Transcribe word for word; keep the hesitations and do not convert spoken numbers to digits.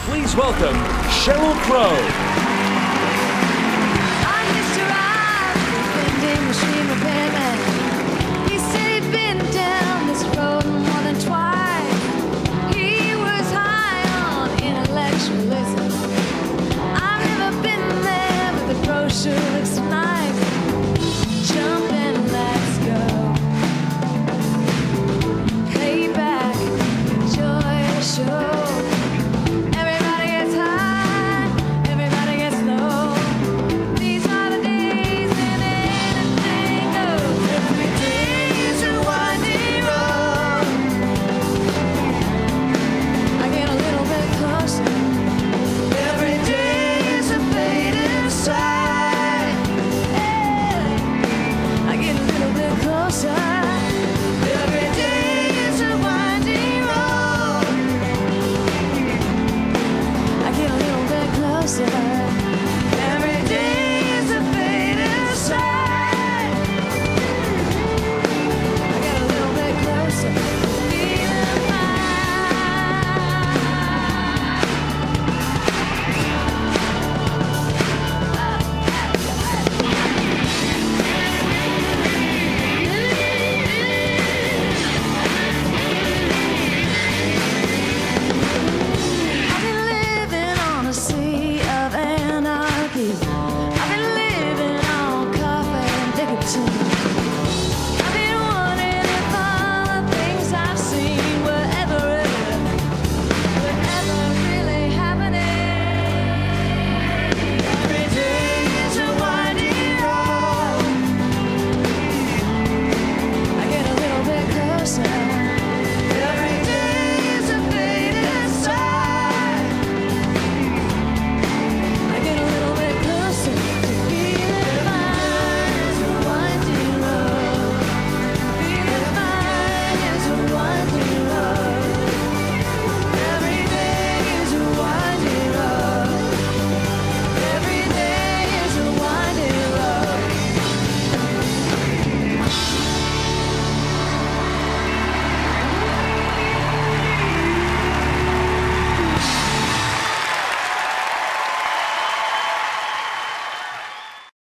Please welcome Sheryl Crow. I'm Mister Rod, vending machine repairman. He said he'd been down this road more than twice. He was high on intellectualism. I've never been there, but the brochure looks nice. Jump and let's go. Playback, enjoy the show. So